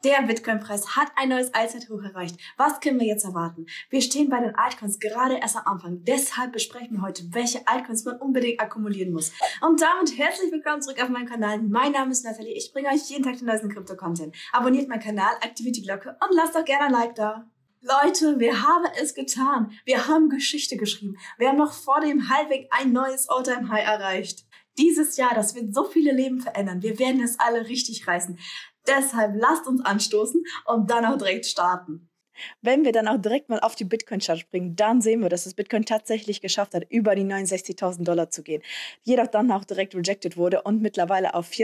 Der Bitcoin-Preis hat ein neues Allzeithoch erreicht. Was können wir jetzt erwarten? Wir stehen bei den Altcoins gerade erst am Anfang. Deshalb besprechen wir heute, welche Altcoins man unbedingt akkumulieren muss. Und damit herzlich willkommen zurück auf meinem Kanal. Mein Name ist Nathalie. Ich bringe euch jeden Tag den neuesten Krypto-Content. Abonniert meinen Kanal, aktiviert die Glocke und lasst doch gerne ein Like da. Leute, wir haben es getan. Wir haben Geschichte geschrieben. Wir haben noch vor dem Halbweg ein neues All-Time-High erreicht. Dieses Jahr, das wird so viele Leben verändern. Wir werden es alle richtig reißen. Deshalb lasst uns anstoßen und dann auch direkt starten. Wenn wir dann auch direkt mal auf die Bitcoin-Chart springen, dann sehen wir, dass das Bitcoin tatsächlich geschafft hat, über die $69.000 zu gehen. Jedoch dann auch direkt rejected wurde und mittlerweile auf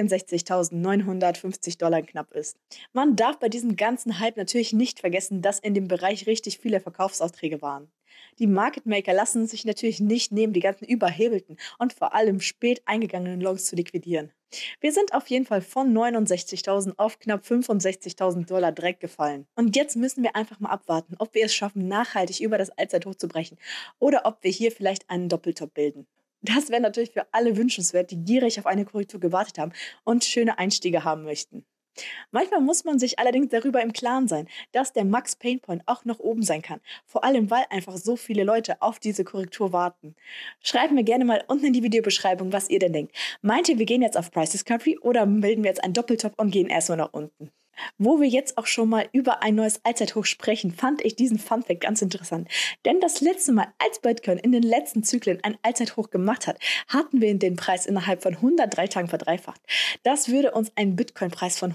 $64.950 knapp ist. Man darf bei diesem ganzen Hype natürlich nicht vergessen, dass in dem Bereich richtig viele Verkaufsaufträge waren. Die Market Maker lassen sich natürlich nicht nehmen, die ganzen überhebelten und vor allem spät eingegangenen Longs zu liquidieren. Wir sind auf jeden Fall von 69.000 auf knapp $65.000 direkt gefallen. Und jetzt müssen wir einfach mal abwarten, ob wir es schaffen, nachhaltig über das Allzeithoch zu brechen oder ob wir hier vielleicht einen Doppeltop bilden. Das wäre natürlich für alle wünschenswert, die gierig auf eine Korrektur gewartet haben und schöne Einstiege haben möchten. Manchmal muss man sich allerdings darüber im Klaren sein, dass der Max Pain Point auch noch oben sein kann. Vor allem, weil einfach so viele Leute auf diese Korrektur warten. Schreibt mir gerne mal unten in die Videobeschreibung, was ihr denn denkt. Meint ihr, wir gehen jetzt auf Price Discovery oder bilden wir jetzt einen Doppeltop und gehen erstmal nach unten? Wo wir jetzt auch schon mal über ein neues Allzeithoch sprechen, fand ich diesen Funfact ganz interessant. Denn das letzte Mal, als Bitcoin in den letzten Zyklen ein Allzeithoch gemacht hat, hatten wir den Preis innerhalb von 103 Tagen verdreifacht. Das würde uns einen Bitcoin-Preis von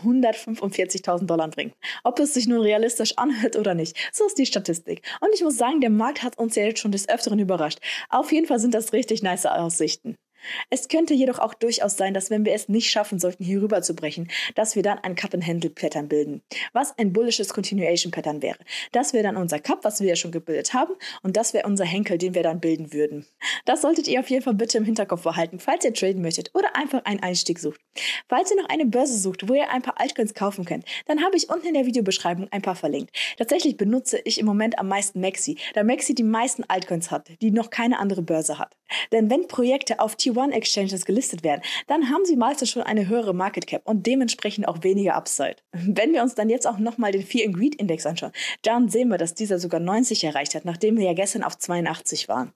$145.000 bringen. Ob es sich nun realistisch anhört oder nicht, so ist die Statistik. Und ich muss sagen, der Markt hat uns ja jetzt schon des Öfteren überrascht. Auf jeden Fall sind das richtig nice Aussichten. Es könnte jedoch auch durchaus sein, dass wenn wir es nicht schaffen sollten, hier rüber zu brechen, dass wir dann ein Cup-and-Handle-Pattern bilden, was ein bullisches Continuation-Pattern wäre. Das wäre dann unser Cup, was wir ja schon gebildet haben, und das wäre unser Henkel, den wir dann bilden würden. Das solltet ihr auf jeden Fall bitte im Hinterkopf behalten, falls ihr traden möchtet oder einfach einen Einstieg sucht. Falls ihr noch eine Börse sucht, wo ihr ein paar Altcoins kaufen könnt, dann habe ich unten in der Videobeschreibung ein paar verlinkt. Tatsächlich benutze ich im Moment am meisten Maxi, da Maxi die meisten Altcoins hat, die noch keine andere Börse hat. Denn wenn Projekte auf T1-Exchanges gelistet werden, dann haben sie meistens schon eine höhere Market Cap und dementsprechend auch weniger Upside. Wenn wir uns dann jetzt auch nochmal den Fear and Greed Index anschauen, dann sehen wir, dass dieser sogar 90 erreicht hat, nachdem wir ja gestern auf 82 waren.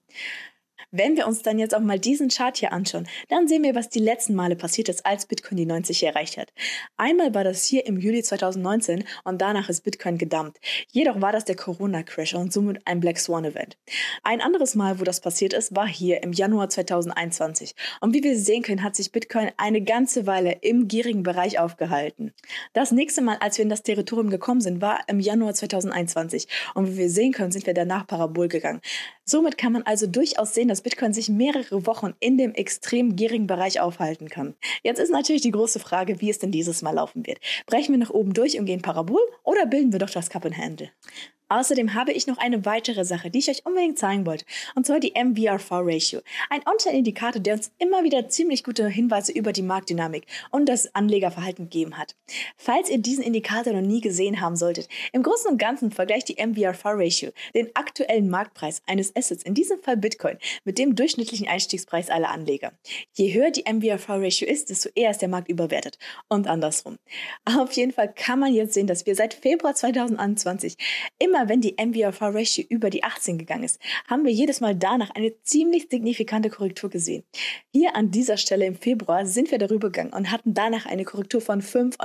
Wenn wir uns dann jetzt auch mal diesen Chart hier anschauen, dann sehen wir, was die letzten Male passiert ist, als Bitcoin die 90 erreicht hat. Einmal war das hier im Juli 2019 und danach ist Bitcoin gedumpt. Jedoch war das der Corona-Crash und somit ein Black Swan-Event. Ein anderes Mal, wo das passiert ist, war hier im Januar 2021. Und wie wir sehen können, hat sich Bitcoin eine ganze Weile im gierigen Bereich aufgehalten. Das nächste Mal, als wir in das Territorium gekommen sind, war im Januar 2021. Und wie wir sehen können, sind wir danach parabol gegangen. Somit kann man also durchaus sehen, dass Bitcoin sich mehrere Wochen in dem extrem gierigen Bereich aufhalten kann. Jetzt ist natürlich die große Frage, wie es denn dieses Mal laufen wird. Brechen wir nach oben durch und gehen parabol oder bilden wir doch das Cup and Handle? Außerdem habe ich noch eine weitere Sache, die ich euch unbedingt zeigen wollte, und zwar die MVRV-Ratio. Ein Online-Indikator, der uns immer wieder ziemlich gute Hinweise über die Marktdynamik und das Anlegerverhalten gegeben hat. Falls ihr diesen Indikator noch nie gesehen haben solltet, im Großen und Ganzen vergleicht die MVRV-Ratio den aktuellen Marktpreis eines Assets, in diesem Fall Bitcoin, mit dem durchschnittlichen Einstiegspreis aller Anleger. Je höher die MVRV-Ratio ist, desto eher ist der Markt überwertet und andersrum. Auf jeden Fall kann man jetzt sehen, dass wir seit Februar 2021 immer wenn die MVRV-Ratio über die 18 gegangen ist, haben wir jedes Mal danach eine ziemlich signifikante Korrektur gesehen. Hier an dieser Stelle im Februar sind wir darüber gegangen und hatten danach eine Korrektur von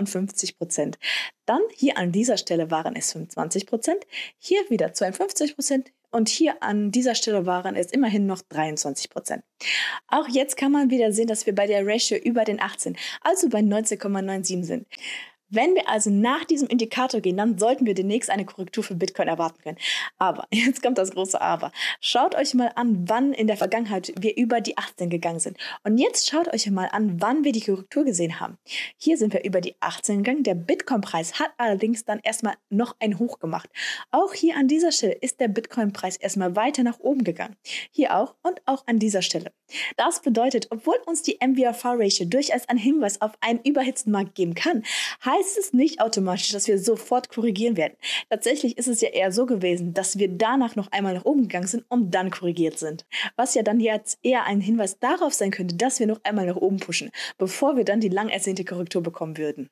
55%. Dann hier an dieser Stelle waren es 25%, hier wieder 52% und hier an dieser Stelle waren es immerhin noch 23%. Auch jetzt kann man wieder sehen, dass wir bei der Ratio über den 18, also bei 19,97 sind. Wenn wir also nach diesem Indikator gehen, dann sollten wir demnächst eine Korrektur für Bitcoin erwarten können. Aber, jetzt kommt das große Aber. Schaut euch mal an, wann in der Vergangenheit wir über die 18 gegangen sind. Und jetzt schaut euch mal an, wann wir die Korrektur gesehen haben. Hier sind wir über die 18 gegangen. Der Bitcoin-Preis hat allerdings dann erstmal noch ein Hoch gemacht. Auch hier an dieser Stelle ist der Bitcoin-Preis erstmal weiter nach oben gegangen. Hier auch und auch an dieser Stelle. Das bedeutet, obwohl uns die MVRV-Ratio durchaus einen Hinweis auf einen überhitzten Markt geben kann, heißt es nicht automatisch, dass wir sofort korrigieren werden. Tatsächlich ist es ja eher so gewesen, dass wir danach noch einmal nach oben gegangen sind und dann korrigiert sind. Was ja dann jetzt eher ein Hinweis darauf sein könnte, dass wir noch einmal nach oben pushen, bevor wir dann die lang ersehnte Korrektur bekommen würden.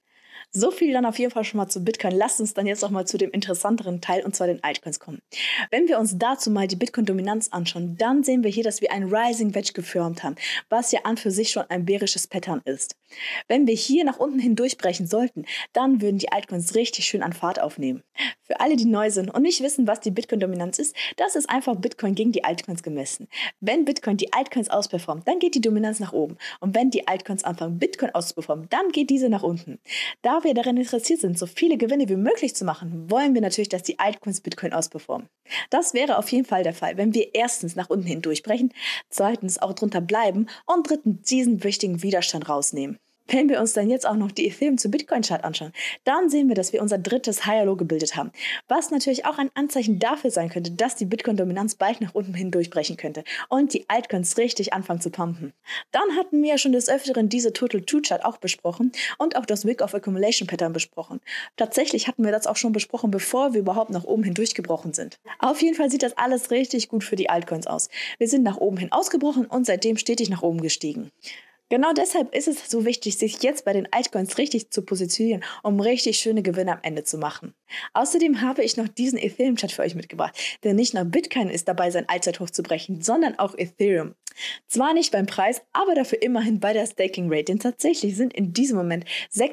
So viel dann auf jeden Fall schon mal zu Bitcoin. Lasst uns dann jetzt noch mal zu dem interessanteren Teil, und zwar den Altcoins kommen. Wenn wir uns dazu mal die Bitcoin-Dominanz anschauen, dann sehen wir hier, dass wir ein Rising Wedge geformt haben, was ja an für sich schon ein bärisches Pattern ist. Wenn wir hier nach unten hin durchbrechen sollten, dann würden die Altcoins richtig schön an Fahrt aufnehmen. Für alle, die neu sind und nicht wissen, was die Bitcoin-Dominanz ist, das ist einfach Bitcoin gegen die Altcoins gemessen. Wenn Bitcoin die Altcoins ausperformt, dann geht die Dominanz nach oben. Und wenn die Altcoins anfangen, Bitcoin auszuperformen, dann geht diese nach unten. Da wir daran interessiert sind, so viele Gewinne wie möglich zu machen, wollen wir natürlich, dass die Altcoins Bitcoin ausperformen. Das wäre auf jeden Fall der Fall, wenn wir erstens nach unten hin durchbrechen, zweitens auch drunter bleiben und drittens diesen wichtigen Widerstand rausnehmen. Wenn wir uns dann jetzt auch noch die Ethereum zu Bitcoin-Chart anschauen, dann sehen wir, dass wir unser drittes Higher Low gebildet haben, was natürlich auch ein Anzeichen dafür sein könnte, dass die Bitcoin-Dominanz bald nach unten hin durchbrechen könnte und die Altcoins richtig anfangen zu pumpen. Dann hatten wir ja schon des Öfteren diese Total 2 Chart auch besprochen und auch das Wick of Accumulation Pattern besprochen. Tatsächlich hatten wir das auch schon besprochen, bevor wir überhaupt nach oben hin durchgebrochen sind. Auf jeden Fall sieht das alles richtig gut für die Altcoins aus. Wir sind nach oben hin ausgebrochen und seitdem stetig nach oben gestiegen. Genau deshalb ist es so wichtig, sich jetzt bei den Altcoins richtig zu positionieren, um richtig schöne Gewinne am Ende zu machen. Außerdem habe ich noch diesen Ethereum-Chart für euch mitgebracht, denn nicht nur Bitcoin ist dabei, sein Allzeithoch zu brechen, sondern auch Ethereum. Zwar nicht beim Preis, aber dafür immerhin bei der Staking Rate, denn tatsächlich sind in diesem Moment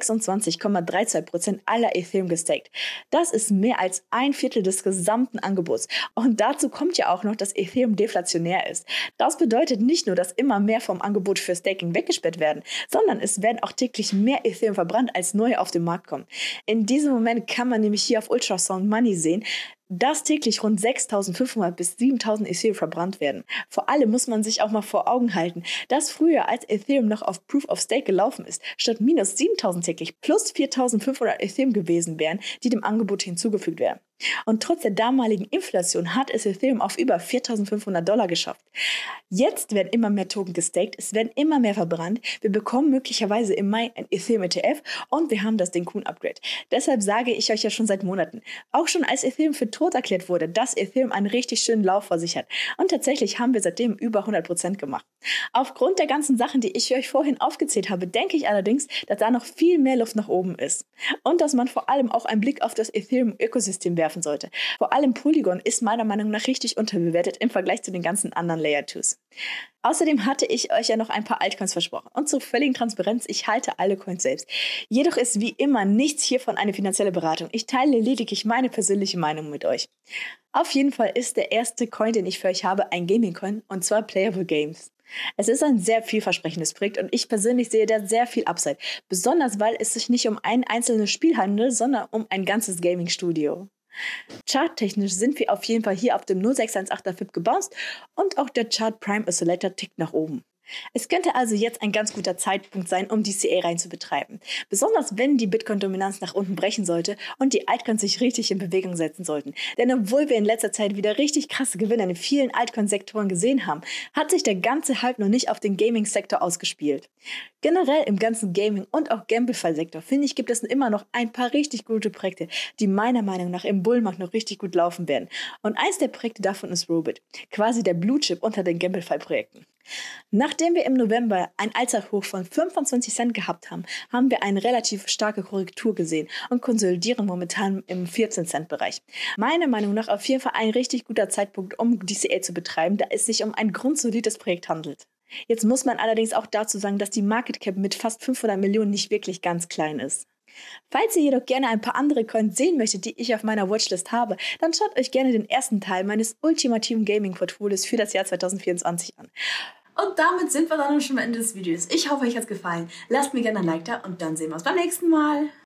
26,32% aller Ethereum gestaked. Das ist mehr als ein Viertel des gesamten Angebots. Und dazu kommt ja auch noch, dass Ethereum deflationär ist. Das bedeutet nicht nur, dass immer mehr vom Angebot für Staking weggesperrt werden, sondern es werden auch täglich mehr Ethereum verbrannt, als neue auf den Markt kommen. In diesem Moment kann man nämlich hier auf Ultrasound Money sehen, dass täglich rund 6.500 bis 7.000 Ethereum verbrannt werden. Vor allem muss man sich auch mal vor Augen halten, dass früher, als Ethereum noch auf Proof of Stake gelaufen ist, statt minus 7.000 täglich plus 4.500 Ethereum gewesen wären, die dem Angebot hinzugefügt werden. Und trotz der damaligen Inflation hat es Ethereum auf über $4.500 geschafft. Jetzt werden immer mehr Token gestaked, es werden immer mehr verbrannt. Wir bekommen möglicherweise im Mai ein Ethereum ETF und wir haben das Denkun-Upgrade. Deshalb sage ich euch ja schon seit Monaten, auch schon als Ethereum für tot erklärt wurde, dass Ethereum einen richtig schönen Lauf vor sich hat. Und tatsächlich haben wir seitdem über 100% gemacht. Aufgrund der ganzen Sachen, die ich euch vorhin aufgezählt habe, denke ich allerdings, dass da noch viel mehr Luft nach oben ist. Und dass man vor allem auch einen Blick auf das Ethereum-Ökosystem werfen sollte. Vor allem Polygon ist meiner Meinung nach richtig unterbewertet im Vergleich zu den ganzen anderen Layer 2s. Außerdem hatte ich euch ja noch ein paar Altcoins versprochen. Und zur völligen Transparenz, ich halte alle Coins selbst. Jedoch ist wie immer nichts hiervon eine finanzielle Beratung. Ich teile lediglich meine persönliche Meinung mit euch. Auf jeden Fall ist der erste Coin, den ich für euch habe, ein Gaming-Coin, und zwar Playable Games. Es ist ein sehr vielversprechendes Projekt und ich persönlich sehe da sehr viel Upside. Besonders, weil es sich nicht um ein einzelnes Spiel handelt, sondern um ein ganzes Gaming-Studio. Charttechnisch sind wir auf jeden Fall hier auf dem 0618er FIB gebounced und auch der Chart Prime Oscillator tickt nach oben. Es könnte also jetzt ein ganz guter Zeitpunkt sein, um DCA rein zu betreiben. Besonders wenn die Bitcoin-Dominanz nach unten brechen sollte und die Altcoins sich richtig in Bewegung setzen sollten. Denn obwohl wir in letzter Zeit wieder richtig krasse Gewinne in vielen Altcoin-Sektoren gesehen haben, hat sich der ganze Hype noch nicht auf den Gaming-Sektor ausgespielt. Generell im ganzen Gaming- und auch Gamblify-Sektor, finde ich, gibt es immer noch ein paar richtig gute Projekte, die meiner Meinung nach im Bullmarkt noch richtig gut laufen werden. Und eins der Projekte davon ist Robit, quasi der Blue Chip unter den Gamblify-Projekten. Nachdem wir im November ein Allzeithoch von 25 Cent gehabt haben, haben wir eine relativ starke Korrektur gesehen und konsolidieren momentan im 14-Cent-Bereich. Meiner Meinung nach auf jeden Fall ein richtig guter Zeitpunkt, um DCA zu betreiben, da es sich um ein grundsolides Projekt handelt. Jetzt muss man allerdings auch dazu sagen, dass die Market Cap mit fast 500 Millionen nicht wirklich ganz klein ist. Falls ihr jedoch gerne ein paar andere Coins sehen möchtet, die ich auf meiner Watchlist habe, dann schaut euch gerne den ersten Teil meines ultimativen Gaming-Portfolios für das Jahr 2024 an. Und damit sind wir dann schon am Ende des Videos. Ich hoffe, euch hat es gefallen. Lasst mir gerne ein Like da und dann sehen wir uns beim nächsten Mal.